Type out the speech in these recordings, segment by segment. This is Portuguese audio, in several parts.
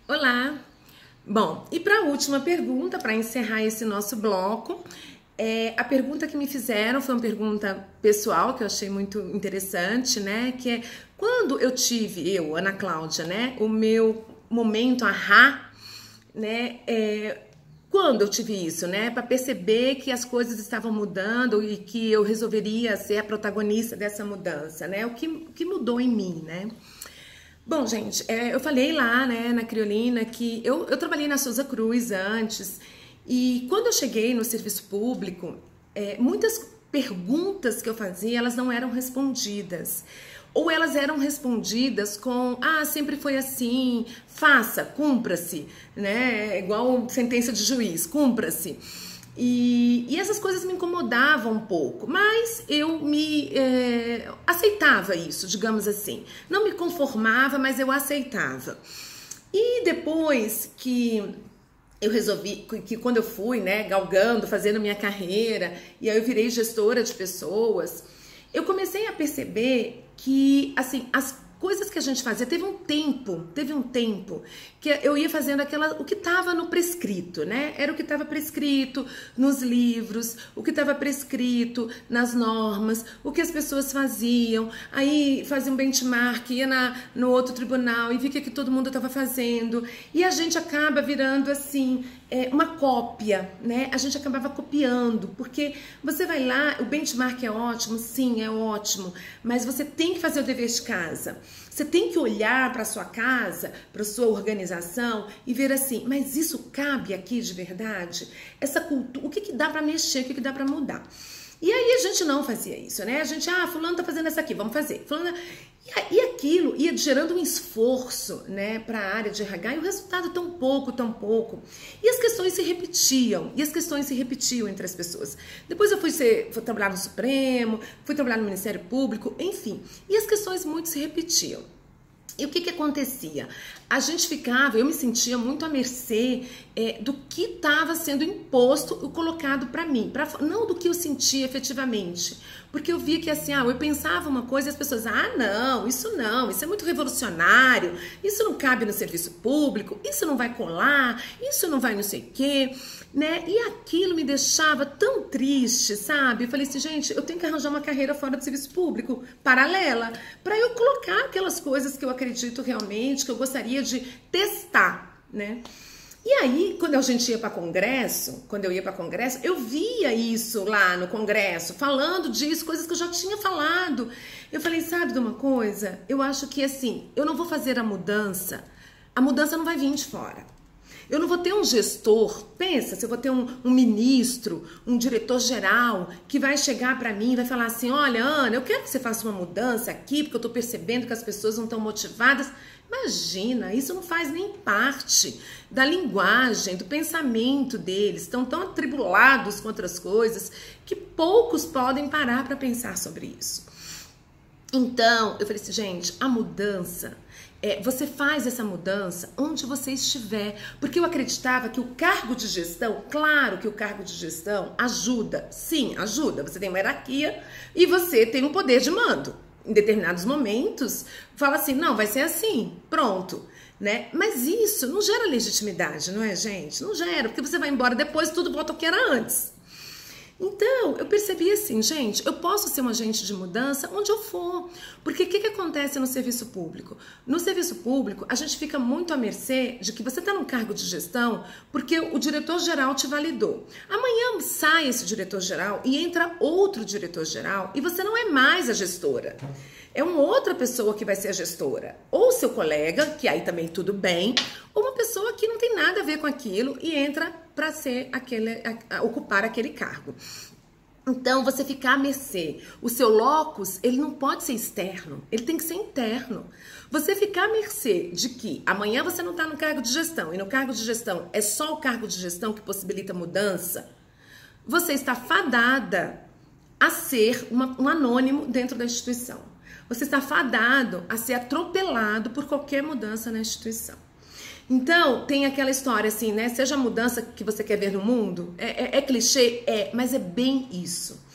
Olá! Bom, e para a última pergunta, para encerrar esse nosso bloco, a pergunta que me fizeram foi uma pergunta pessoal que eu achei muito interessante, né? Que é quando eu tive, Ana Cláudia, né? O meu momento ahá, né? Quando eu tive isso, né? Para perceber que as coisas estavam mudando e que eu resolveria ser a protagonista dessa mudança, né? O que mudou em mim, né? Bom, gente, eu falei lá, né, na Criolina, que eu trabalhei na Souza Cruz antes, e quando eu cheguei no serviço público, muitas perguntas que eu fazia, elas não eram respondidas. Ou elas eram respondidas com, sempre foi assim, faça, cumpra-se, né, igual sentença de juiz, cumpra-se. E essas coisas me incomodavam um pouco, mas eu aceitava isso, digamos assim. Não me conformava, mas eu aceitava. E depois que eu resolvi, que quando eu fui, né, galgando, fazendo minha carreira, e aí eu virei gestora de pessoas, eu comecei a perceber que, assim, as coisas que a gente fazia, teve um tempo que eu ia fazendo o que estava no prescrito, né? Era o que estava prescrito nos livros, o que estava prescrito nas normas, o que as pessoas faziam. Aí fazia um benchmark, ia no outro tribunal e via que todo mundo estava fazendo. E a gente acaba virando assim, uma cópia, né? A gente acabava copiando, porque você vai lá, o benchmark é ótimo, sim, é ótimo, mas você tem que fazer o dever de casa. Você tem que olhar para a sua casa, para a sua organização e ver assim, mas isso cabe aqui de verdade? Essa cultura, o que dá para mexer, o que dá para mudar? E aí a gente não fazia isso, né? A gente, fulano tá fazendo essa aqui, vamos fazer. Fulano... E aquilo ia gerando um esforço, né, para a área de RH e o resultado tão pouco. E as questões se repetiam, entre as pessoas. Depois eu fui trabalhar no Supremo, fui trabalhar no Ministério Público, enfim. E as questões muito se repetiam. E o que acontecia? A gente ficava, eu me sentia muito à mercê do que estava sendo imposto e colocado para mim, não do que eu sentia efetivamente. Porque eu via que assim, eu pensava uma coisa e as pessoas, não, isso é muito revolucionário, isso não cabe no serviço público, isso não vai colar, isso não vai não sei o quê, né? E aquilo me deixava tão triste, sabe? Eu falei assim, gente, eu tenho que arranjar uma carreira fora do serviço público, paralela, para eu colocar aquelas coisas que eu acredito realmente, que eu gostaria de testar, né? E aí, quando a gente ia para congresso, eu via isso lá no congresso, falando disso, coisas que eu já tinha falado. Eu falei, sabe de uma coisa? Eu acho que assim, eu não vou fazer a mudança não vai vir de fora. Eu não vou ter um gestor, pensa, se eu vou ter um ministro, um diretor-geral que vai chegar para mim e vai falar assim, olha, Ana, eu quero que você faça uma mudança aqui, porque eu tô percebendo que as pessoas não estão motivadas. Imagina, isso não faz nem parte da linguagem, do pensamento deles. Estão tão atribulados com outras coisas que poucos podem parar para pensar sobre isso. Então, eu falei assim, gente, a mudança, você faz essa mudança onde você estiver. Porque eu acreditava que o cargo de gestão, claro que o cargo de gestão ajuda, sim, ajuda. Você tem uma hierarquia e você tem um poder de mando. Em determinados momentos, fala assim, não, vai ser assim, pronto, né? Mas isso não gera legitimidade, não é, gente? Não gera, porque você vai embora depois e tudo volta ao que era antes. Então, eu percebi assim, gente, eu posso ser um agente de mudança onde eu for. Porque o que acontece no serviço público? No serviço público, a gente fica muito à mercê de que você está num cargo de gestão porque o diretor-geral te validou. Amanhã sai esse diretor-geral e entra outro diretor-geral e você não é mais a gestora. É uma outra pessoa que vai ser a gestora. Ou seu colega, que aí também tudo bem, ou uma pessoa que não tem nada a ver com aquilo e entra para ser ocupar aquele cargo. Então, você fica à mercê. O seu locus, ele não pode ser externo, ele tem que ser interno. Você ficar à mercê de que amanhã você não está no cargo de gestão, e no cargo de gestão é só o cargo de gestão que possibilita mudança, você está fadada a ser um anônimo dentro da instituição. Você está fadado a ser atropelado por qualquer mudança na instituição. Então, tem aquela história assim, né? Seja a mudança que você quer ver no mundo, é clichê? Mas é bem isso.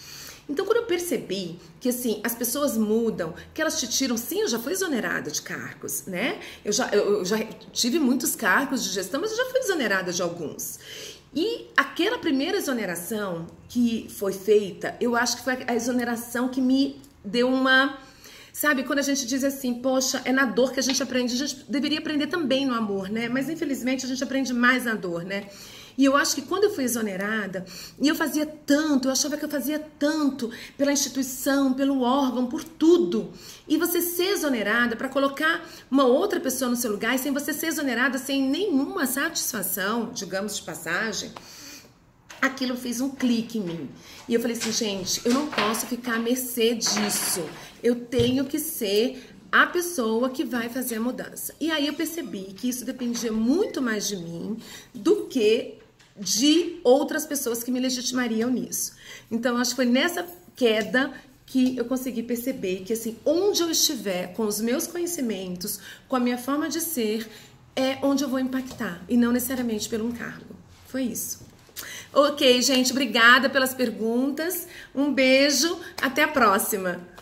Então, quando eu percebi que, assim, as pessoas mudam, que elas te tiram... Sim, eu já fui exonerada de cargos, né? Eu já tive muitos cargos de gestão, mas eu já fui exonerada de alguns. E aquela primeira exoneração que foi feita, eu acho que foi a exoneração que me deu uma... Sabe, quando a gente diz assim, poxa, é na dor que a gente aprende. A gente deveria aprender também no amor, né? Mas, infelizmente, a gente aprende mais na dor, né? E eu acho que quando eu fui exonerada, e eu fazia tanto, eu achava que eu fazia tanto pela instituição, pelo órgão, por tudo. E você ser exonerada para colocar uma outra pessoa no seu lugar, e sem você ser exonerada, sem nenhuma satisfação, digamos de passagem, aquilo fez um clique em mim. E eu falei assim, gente, eu não posso ficar à mercê disso. Eu tenho que ser a pessoa que vai fazer a mudança. E aí eu percebi que isso dependia muito mais de mim do que de outras pessoas que me legitimariam nisso. Então, acho que foi nessa queda que eu consegui perceber que, assim, onde eu estiver com os meus conhecimentos, com a minha forma de ser, é onde eu vou impactar, e não necessariamente por um cargo. Foi isso. Ok, gente, obrigada pelas perguntas. Um beijo, até a próxima.